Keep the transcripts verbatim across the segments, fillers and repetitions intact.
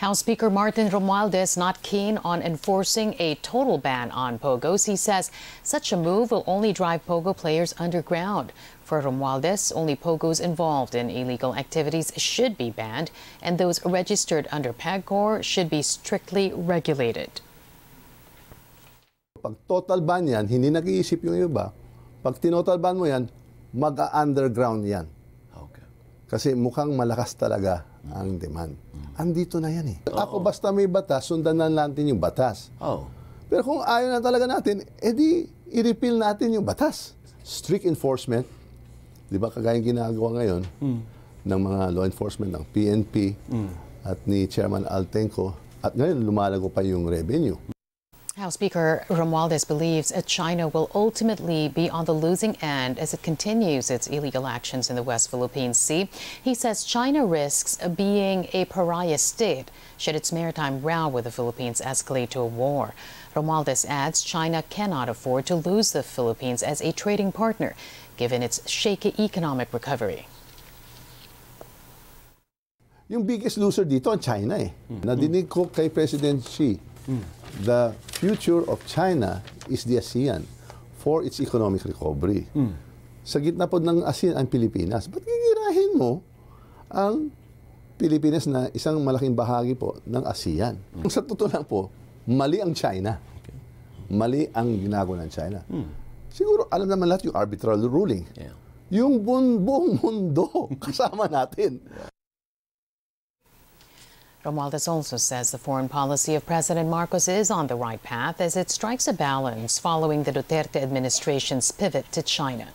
House Speaker Martin Romualdez not keen on enforcing a total ban on pogos. He says such a move will only drive pogo players underground. For Romualdez, only pogos involved in illegal activities should be banned, and those registered under PAGCOR should be strictly regulated. Pag total ban yan, hindi nag-iisip yung iba. Pag tinotal ban mo yan, mag-underground yan. Okay. Kasi mukhang malakas talaga ang demand. Andito na yan eh. Oh. Ako basta may batas, sundan na natin yung batas. Oh. Pero kung ayaw na talaga natin, edi i-repeal natin yung batas. Strict enforcement, di ba kagayang ginagawa ngayon mm. ng mga law enforcement ng P N P mm. at ni Chairman Altenco, at ngayon lumalago pa yung revenue. House Speaker Romualdez believes China will ultimately be on the losing end as it continues its illegal actions in the West Philippine Sea. He says China risks being a pariah state should its maritime row with the Philippines escalate to a war. Romualdez adds China cannot afford to lose the Philippines as a trading partner, given its shaky economic recovery. Yung biggest loser dito ang China eh. Mm-hmm. Nadinig ko kay President Xi, mm. the future of China is the ASEAN for its economic recovery. Mm. Sa gitna po ng ASEAN ang Pilipinas. Ba't gigirahin mo ang Pilipinas na isang malaking bahagi po ng ASEAN? Mm. Sa totoo lang po, mali ang China. Okay. Mali ang ginagawa ng China. Mm. Siguro alam naman lahat yung arbitral ruling. Yeah. Yung buong mundo kasama natin. Romualdez also says the foreign policy of President Marcos is on the right path as it strikes a balance following the Duterte administration's pivot to China.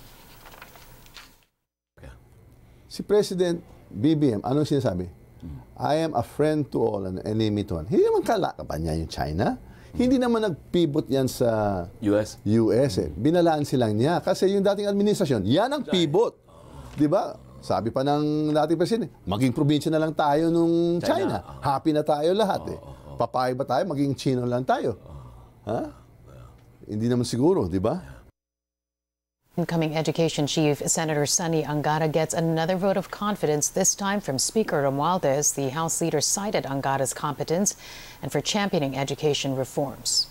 Si President B B M, anong sinasabi? Hmm. I am a friend to all and an enemy to one. Hindi naman kalakapan niya yung China. Hmm. Hindi naman nag-pivot yan sa U S. U S eh. Binalaan silang niya. Kasi yung dating administrasyon, yan ang pivot. Di ba? Sabi pa ng dating presidente, maging probinsya na lang tayo nung China. China. Uh, Happy na tayo lahat uh, uh, uh, eh. Papayag ba tayo, maging Chino lang tayo? Uh, ha? Uh, Hindi naman siguro, di ba? Incoming Education Chief Senator Sonny Angara gets another vote of confidence, this time from Speaker Romualdez. The House leader cited Angara's competence and for championing education reforms.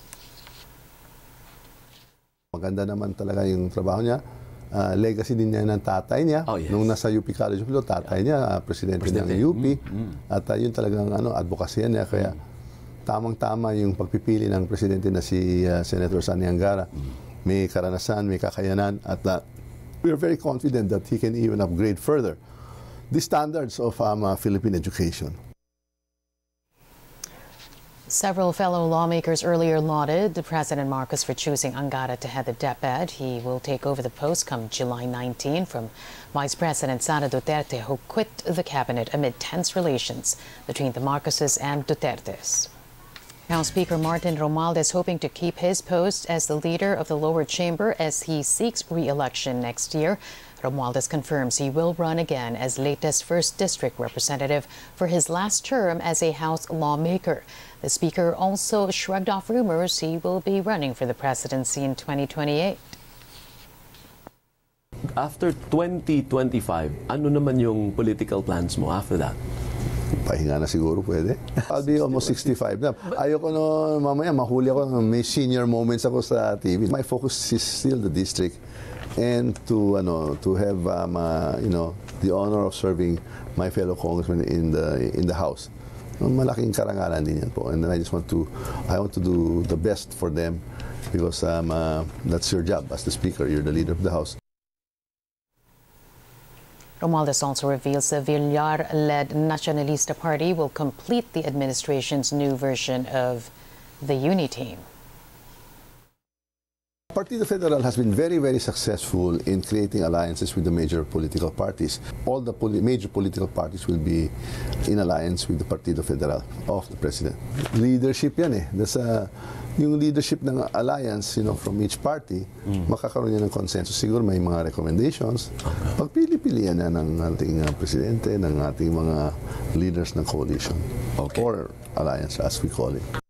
Maganda naman talaga yung trabaho niya. Uh, legacy din niya ng tatay niya. Oh, yes. Nung nasa U P College of Law, tatay niya, uh, presidente, presidente ng U P. Mm, mm. At uh, yun talagang ano, advokasya niya. Kaya tamang-tama yung pagpipili ng presidente na si uh, Senator Sonny Angara. Mm. May karanasan, may kakayanan. At uh, we are very confident that he can even upgrade further the standards of um, uh, Philippine education. Several fellow lawmakers earlier lauded President Marcos for choosing Angara to head the DepEd. He will take over the post come July nineteenth from Vice President Sara Duterte, who quit the cabinet amid tense relations between the Marcoses and Dutertes. House Speaker Martin Romualdez hoping to keep his post as the leader of the lower chamber as he seeks re-election next year. Romualdez confirms he will run again as Leyte's first district representative for his last term as a House lawmaker. The Speaker also shrugged off rumors he will be running for the presidency in twenty twenty-eight. After twenty twenty-five, ano naman yung political plans mo after that? Pahinga na siguro pwede. I'll be almost sixty-five na. Ayoko no, mamaya mahuli ako, may senior moments ako sa T V. My focus is still the district and to ano to have um, uh, you know the honor of serving my fellow congressmen in the in the House. Malaking karangalan din yan po, and then I just want to I want to do the best for them because um, uh, that's your job as the Speaker. You're the leader of the House. Romualdez also reveals the Villar-led Nacionalista Party will complete the administration's new version of the Uniteam. Partido Federal has been very, very successful in creating alliances with the major political parties. All the poli major political parties will be in alliance with the Partido Federal of the President. Leadership yan eh. That's a, yung leadership ng alliance, you know, from each party, mm. makakaroon yan ng consensus. Siguro may mga recommendations. Okay. Pagpili-pilian na ng ating uh, presidente, ng ating mga leaders ng coalition. Okay. Or alliance as we call it.